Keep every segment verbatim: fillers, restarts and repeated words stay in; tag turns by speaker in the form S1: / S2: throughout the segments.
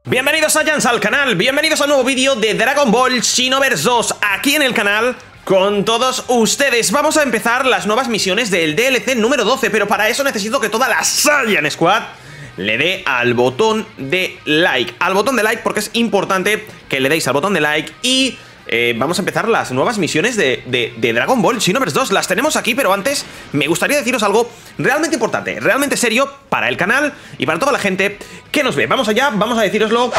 S1: Bienvenidos a Jans al canal, bienvenidos a un nuevo vídeo de Dragon Ball Xenoverse dos aquí en el canal con todos ustedes. Vamos a empezar las nuevas misiones del D L C número doce, pero para eso necesito que toda la Saiyan Squad le dé al botón de like, al botón de like porque es importante que le deis al botón de like y... Eh, vamos a empezar las nuevas misiones de, de, de Dragon Ball Xenoverse dos. Las tenemos aquí, pero antes me gustaría deciros algo realmente importante, realmente serio para el canal y para toda la gente que nos ve. Vamos allá, vamos a deciroslo.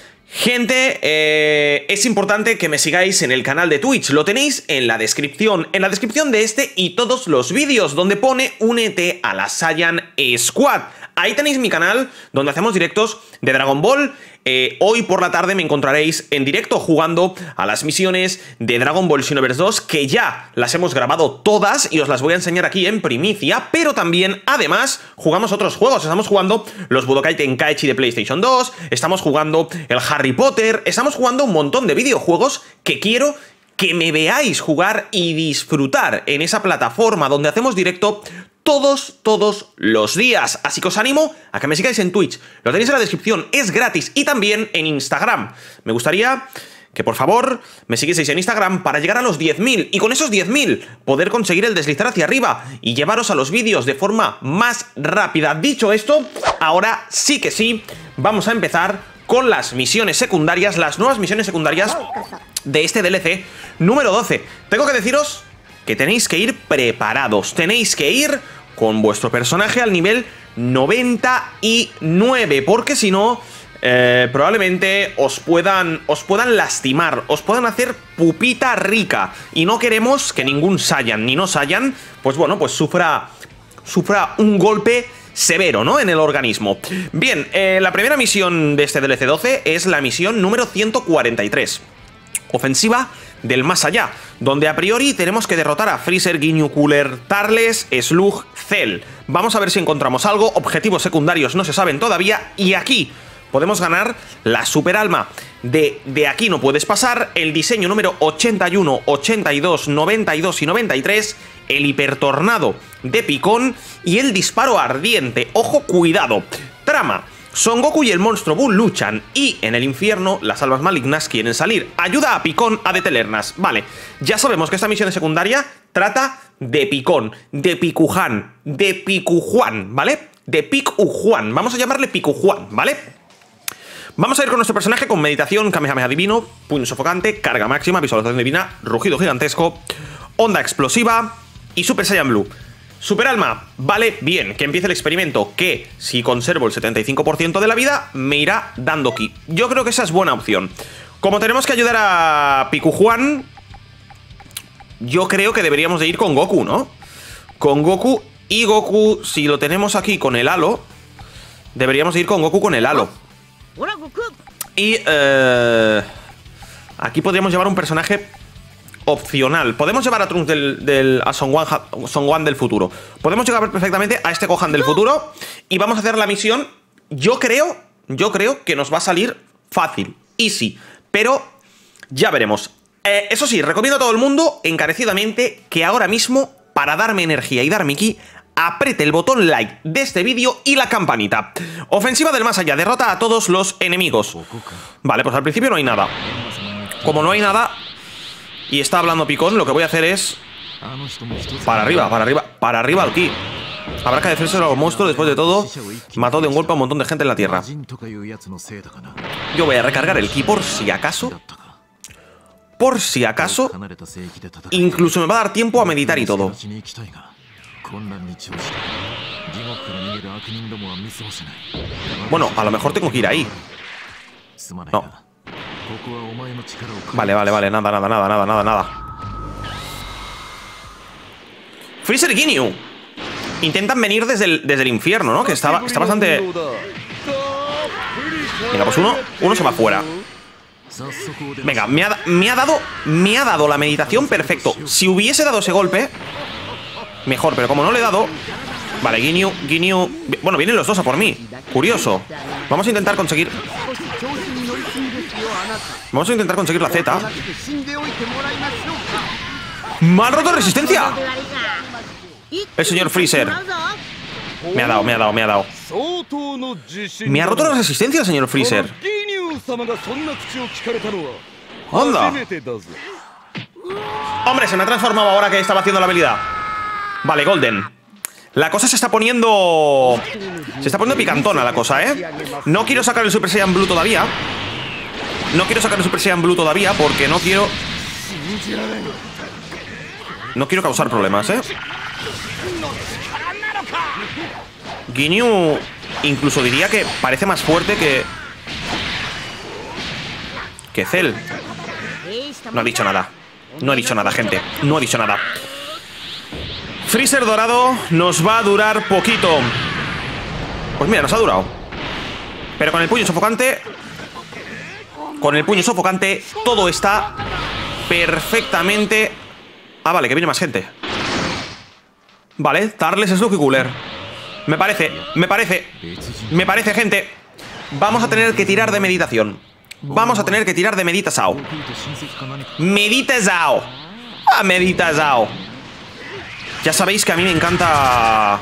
S1: Gente, eh, es importante que me sigáis en el canal de Twitch. Lo tenéis en la descripción, en la descripción de este y todos los vídeos, donde pone únete a la Saiyan Squad. Ahí tenéis mi canal, donde hacemos directos de Dragon Ball. Eh, hoy por la tarde me encontraréis en directo jugando a las misiones de Dragon Ball Xenoverse dos, que ya las hemos grabado todas y os las voy a enseñar aquí en primicia, pero también, además, jugamos otros juegos. Estamos jugando los Budokai Tenkaichi de PlayStation dos, estamos jugando el Harry Potter, estamos jugando un montón de videojuegos que quiero que me veáis jugar y disfrutar en esa plataforma donde hacemos directo todos, todos los días. Así que os animo a que me sigáis en Twitch. Lo tenéis en la descripción, es gratis. Y también en Instagram. Me gustaría que por favor me siguieseis en Instagram para llegar a los diez mil. Y con esos diez mil poder conseguir el deslizar hacia arriba y llevaros a los vídeos de forma más rápida. Dicho esto, ahora sí que sí, vamos a empezar con las misiones secundarias, las nuevas misiones secundarias de este D L C número doce. Tengo que deciros que tenéis que ir preparados, tenéis que ir con vuestro personaje al nivel noventa y nueve, porque si no, eh, probablemente os puedan, os puedan lastimar, os puedan hacer pupita rica, y no queremos que ningún Saiyan, ni no Saiyan, pues bueno, pues sufra, sufra un golpe severo, ¿no?, en el organismo. Bien, eh, la primera misión de este D L C doce es la misión número ciento cuarenta y tres. Ofensiva del más allá, donde a priori tenemos que derrotar a Freezer, Ginyu, Cooler, Turles, Slug, Cell. Vamos a ver si encontramos algo. Objetivos secundarios no se saben todavía. Y aquí podemos ganar la Super Alma de De aquí no puedes pasar, el diseño número ochenta y uno, ochenta y dos, noventa y dos y noventa y tres, el hipertornado de Picón y el disparo ardiente. Ojo, cuidado. Trama: Son Goku y el monstruo Bull luchan y en el infierno las almas malignas quieren salir. Ayuda a Picón a detenerlas. Vale, ya sabemos que esta misión de secundaria trata de Picón, de Picujuan, de Picujuan, ¿vale? De Picujuan, vamos a llamarle Picujuan, ¿vale? Vamos a ir con nuestro personaje con meditación, Kamehameha divino, puño sofocante, carga máxima, visualización divina, rugido gigantesco, onda explosiva y Super Saiyan Blue. Super Alma, vale, bien, que empiece el experimento, que si conservo el setenta y cinco por ciento de la vida, me irá dando ki. Yo creo que esa es buena opción. Como tenemos que ayudar a Picujuan, yo creo que deberíamos de ir con Goku, ¿no? Con Goku, y Goku, si lo tenemos aquí con el halo, deberíamos de ir con Goku con el halo. Y eh, aquí podríamos llevar un personaje opcional. Podemos llevar a Trunks del, del a Son Gohan, Son Gohan del futuro. Podemos llevar perfectamente a este Gohan del futuro. Y vamos a hacer la misión. Yo creo, yo creo que nos va a salir fácil, easy, pero ya veremos. eh, Eso sí, recomiendo a todo el mundo encarecidamente que ahora mismo, para darme energía y darme ki, apriete el botón like de este vídeo y la campanita. Ofensiva del más allá, derrota a todos los enemigos. Vale, pues al principio no hay nada. Como no hay nada y está hablando Picón, lo que voy a hacer es para arriba, para arriba, para arriba al ki. Habrá que defenderse a los monstruos. Después de todo, mató de un golpe a un montón de gente en la tierra. Yo voy a recargar el ki por si acaso. Por si acaso. Incluso me va a dar tiempo a meditar y todo. Bueno, a lo mejor tengo que ir ahí. No. Vale, vale, vale, nada, nada, nada, nada, nada, nada. Freezer y Ginyu intentan venir desde el, desde el infierno, ¿no? Que está, está bastante... Venga, pues uno, uno se va fuera. Venga, me ha, me ha dado Me ha dado la meditación perfecto. Si hubiese dado ese golpe, mejor, pero como no le he dado... Vale, Ginyu, Ginyu... Bueno, vienen los dos a por mí. Curioso. Vamos a intentar conseguir... Vamos a intentar conseguir la Z. ¡Me han roto resistencia! El señor Freezer. Me ha dado, me ha dado, me ha dado. Me ha roto la resistencia el señor Freezer. ¡Onda! Hombre, se me ha transformado ahora que estaba haciendo la habilidad. Vale, Golden. La cosa se está poniendo... Se está poniendo picantona la cosa, ¿eh? No quiero sacar el Super Saiyan Blue todavía. No quiero sacar el Super Saiyan Blue todavía porque no quiero... No quiero causar problemas, ¿eh? Ginyu incluso diría que parece más fuerte que... Que Cell. No ha dicho nada. No ha dicho nada, gente. No ha dicho nada. Freezer dorado nos va a durar poquito. Pues mira, nos ha durado. Pero con el puño sofocante... Con el puño sofocante todo está perfectamente... Ah, vale, que viene más gente. Vale, Tarles, Slug y Cooler. Me parece, me parece Me parece, gente. Vamos a tener que tirar de meditación. Vamos a tener que tirar de medita Sao. Medita Sao. Ah, medita Sao. Ya sabéis que a mí me encanta...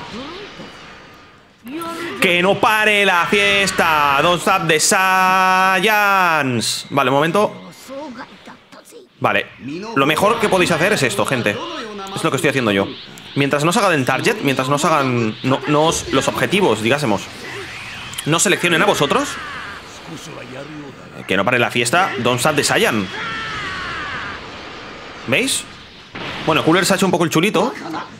S1: ¡Que no pare la fiesta! Don't stop the Saiyans. Vale, un momento. Vale, lo mejor que podéis hacer es esto, gente. Es lo que estoy haciendo yo. Mientras no os hagan target, mientras no os hagan no, no os, los objetivos, digásemos, no seleccionen a vosotros. Que no pare la fiesta. Don't stop the Saiyan. ¿Veis? Bueno, Cooler se ha hecho un poco el chulito.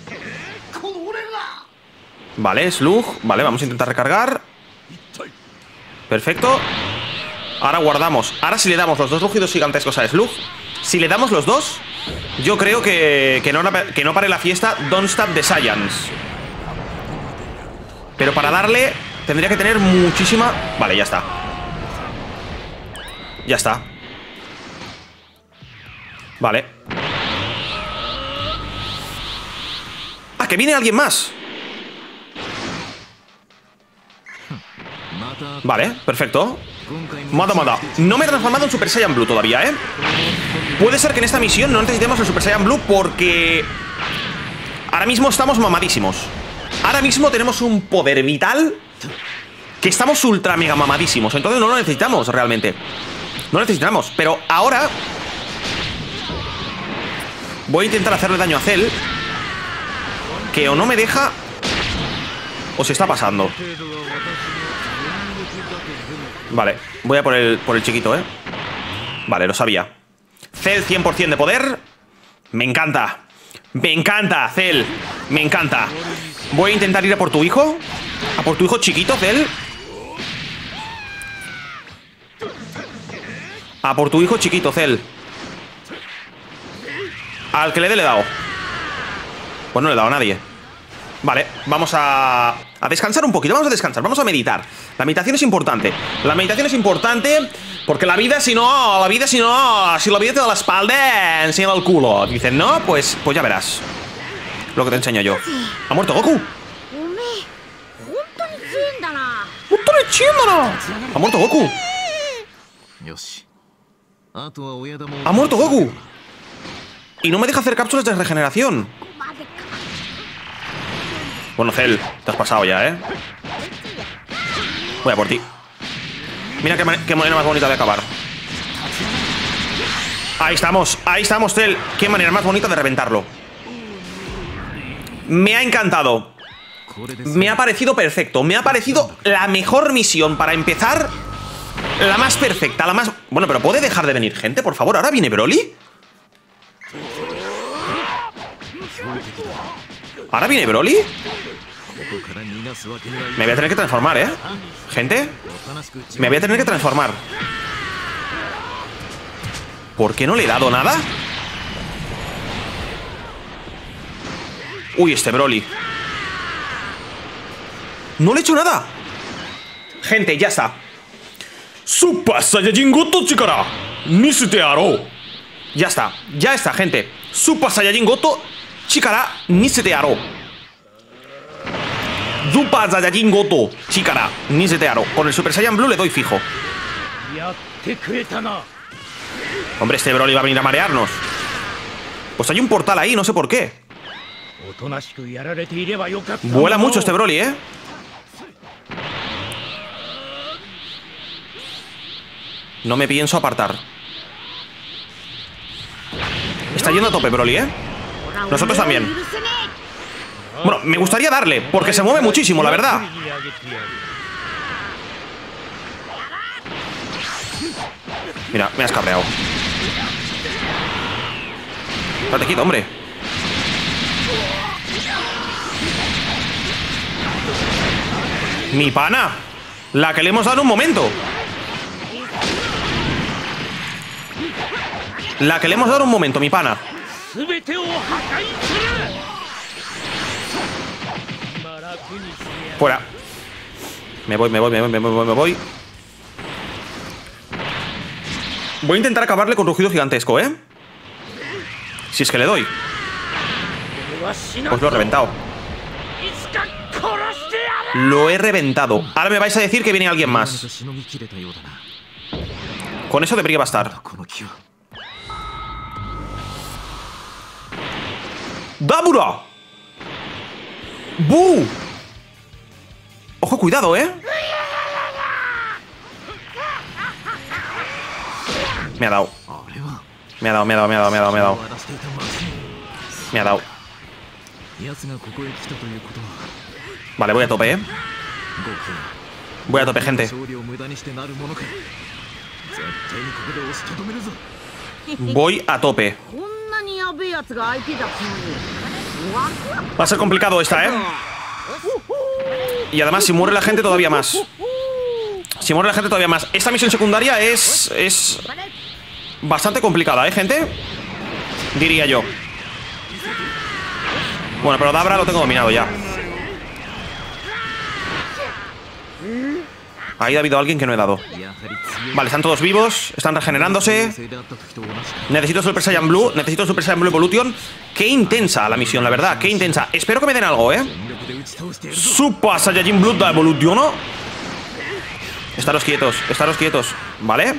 S1: Vale, Slug. Vale, vamos a intentar recargar. Perfecto. Ahora guardamos. Ahora si le damos los dos rugidos gigantescos a Slug, si le damos los dos, yo creo que, que, no, que no pare la fiesta Don't Stop the Saiyans. Pero para darle tendría que tener muchísima... Vale, ya está. Ya está. Vale. Ah, que viene alguien más. Vale, perfecto. Mada, mada. No me he transformado en Super Saiyan Blue todavía, ¿eh? Puede ser que en esta misión no necesitemos el Super Saiyan Blue porque... ahora mismo estamos mamadísimos. Ahora mismo tenemos un poder vital que estamos ultra mega mamadísimos. Entonces no lo necesitamos realmente. No lo necesitamos. Pero ahora voy a intentar hacerle daño a Cell, que o no me deja o se está pasando. Vale, voy a por el, por el chiquito, ¿eh? Vale, lo sabía. Cell cien por cien de poder. Me encanta. Me encanta, Cell. Me encanta. Voy a intentar ir a por tu hijo. A por tu hijo chiquito, Cell. A por tu hijo chiquito, Cell. Al que le dé le he dado. Pues no le he dado a nadie. Vale, vamos a, a descansar un poquito. Vamos a descansar, vamos a meditar. La meditación es importante. La meditación es importante porque la vida, si no, la vida, si no, si la vida te da la espalda, enseña el culo. Dicen, no, pues, pues ya verás lo que te enseño yo. ¿Ha muerto Goku? ¿Ha muerto Goku? ¿Ha muerto Goku? Y no me deja hacer cápsulas de regeneración. Bueno, Cell, te has pasado ya, ¿eh? Voy a por ti. Mira qué, qué manera más bonita de acabar. Ahí estamos, ahí estamos, Cell. Qué manera más bonita de reventarlo. Me ha encantado. Me ha parecido perfecto. Me ha parecido la mejor misión para empezar. La más perfecta, la más... Bueno, pero ¿puede dejar de venir gente, por favor? ¿Ahora viene Broly? ¿Ahora viene Broly? Me voy a tener que transformar, ¿eh? Gente, me voy a tener que transformar. ¿Por qué no le he dado nada? Uy, este Broly. No le he hecho nada. Gente, ya está. Super Saiyajin Goto Chikara Nisete Aro. Ya está, ya está, gente. Super Saiyajin Goto Chikara Nisete Aro. Super Saiyajin Goto Chikara Nisete Aro. Con el Super Saiyan Blue le doy fijo. Hombre, este Broly va a venir a marearnos. Pues hay un portal ahí, no sé por qué. Vuela mucho este Broly, ¿eh? No me pienso apartar. Está yendo a tope Broly, ¿eh? Nosotros también. Bueno, me gustaría darle, porque se mueve muchísimo, la verdad. Mira, me has cabreado. Estate quieto, hombre. Mi pana. La que le hemos dado en un momento. La que le hemos dado en un momento, mi pana. Fuera. Me voy, me voy, me voy, me voy, me voy. Voy a intentar acabarle con rugido gigantesco, ¿eh? Si es que le doy. Pues lo he reventado. Lo he reventado. Ahora me vais a decir que viene alguien más. Con eso debería bastar. ¡Dabura! ¡Bu! Ojo, cuidado, ¿eh? Me ha dado. Me ha dado, me ha dado, me ha dado, me ha dado, me ha dado. Me ha dado. Vale, voy a tope, ¿eh? Voy a tope, gente. Voy a tope. Va a ser complicado esta, ¿eh? Y además, si muere la gente, todavía más. Si muere la gente, todavía más. Esta misión secundaria es... Es... bastante complicada, ¿eh, gente? Diría yo. Bueno, pero Dabra lo tengo dominado ya. Ahí ha habido alguien que no he dado. Vale, están todos vivos. Están regenerándose. Necesito Super Saiyan Blue. Necesito Super Saiyan Blue Evolution. Qué intensa la misión, la verdad. Qué intensa. Espero que me den algo, ¿eh? Super Saiyajin Blue da Evolution. Estaros quietos. Estaros quietos. ¿Vale?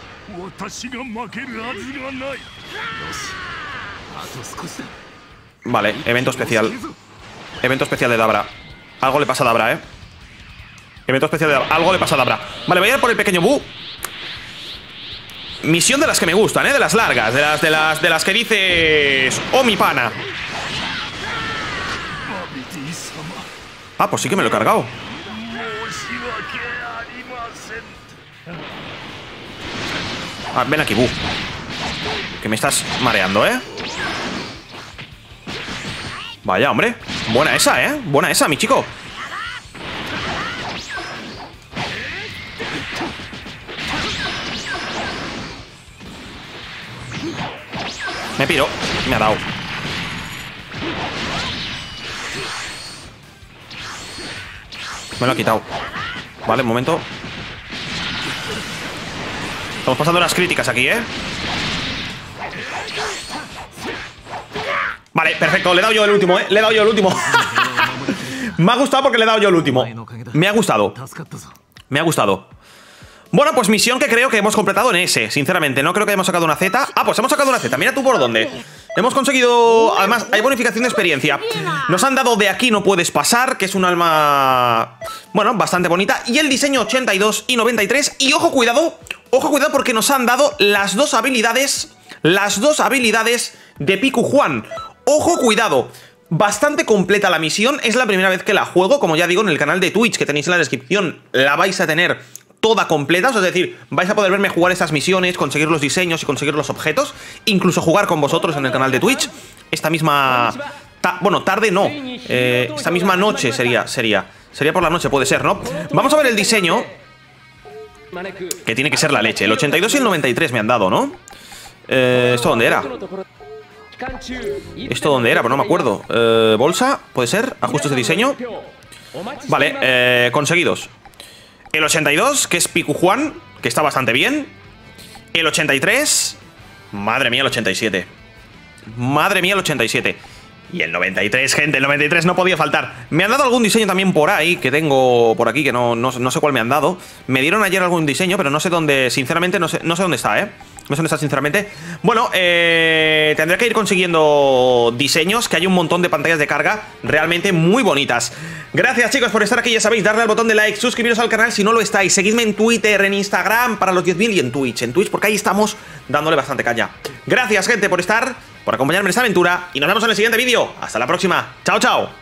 S1: Vale, evento especial. Evento especial de Dabra. Algo le pasa a Dabra, ¿eh? Evento especial de Dabra. Algo le pasa a Dabra. Vale, voy a ir por el pequeño Bu. Misión de las que me gustan, ¿eh? De las largas. De las, de las, de las que dices... Oh, mi pana. Ah, pues sí que me lo he cargado. Ah, ven aquí, Bu. Que me estás mareando, ¿eh? Vaya, hombre. Buena esa, ¿eh? Buena esa, mi chico. Me piro. Me ha dado. Me lo ha quitado. Vale, un momento. Estamos pasando las críticas aquí, ¿eh? Vale, perfecto. Le he dado yo el último, ¿eh? Le he dado yo el último. Me ha gustado porque le he dado yo el último. Me ha gustado. Me ha gustado. Bueno, pues misión que creo que hemos completado en S. Sinceramente, no creo que hayamos sacado una Z. Ah, pues hemos sacado una Z. Mira tú por dónde. Hemos conseguido... Además, hay bonificación de experiencia. Nos han dado de aquí no puedes pasar, que es un alma... Bueno, bastante bonita. Y el diseño ochenta y dos y noventa y tres. Y ojo, cuidado. Ojo, cuidado, porque nos han dado las dos habilidades... Las dos habilidades de Piku Juan. Ojo, cuidado. Bastante completa la misión. Es la primera vez que la juego. Como ya digo, en el canal de Twitch que tenéis en la descripción, la vais a tener toda completa. Es decir, vais a poder verme jugar estas misiones, conseguir los diseños y conseguir los objetos. Incluso jugar con vosotros en el canal de Twitch. Esta misma... Ta bueno, tarde no. Eh, esta misma noche sería, sería. Sería por la noche, puede ser, ¿no? Vamos a ver el diseño. Que tiene que ser la leche. El ochenta y dos y el noventa y tres me han dado, ¿no? Eh, ¿Esto dónde era? ¿Esto dónde era? Pues no me acuerdo. Eh, ¿Bolsa? ¿Puede ser? ¿Ajustes de diseño? Vale, eh, conseguidos. El ochenta y dos, que es Piku Juan, que está bastante bien. El ochenta y tres. Madre mía, el ochenta y siete. Madre mía, el ochenta y siete. Y el noventa y tres, gente, el noventa y tres no podía faltar. Me han dado algún diseño también por ahí, que tengo por aquí, que no, no, no sé cuál me han dado. Me dieron ayer algún diseño, pero no sé dónde, sinceramente no sé, no sé dónde está, ¿eh? Me suena sinceramente. Bueno, eh, tendré que ir consiguiendo diseños, que hay un montón de pantallas de carga realmente muy bonitas. Gracias, chicos, por estar aquí. Ya sabéis, darle al botón de like, suscribiros al canal si no lo estáis. Seguidme en Twitter, en Instagram para los diez mil y en Twitch. En Twitch porque ahí estamos dándole bastante caña. Gracias, gente, por estar, por acompañarme en esta aventura y nos vemos en el siguiente vídeo. Hasta la próxima. Chao, chao.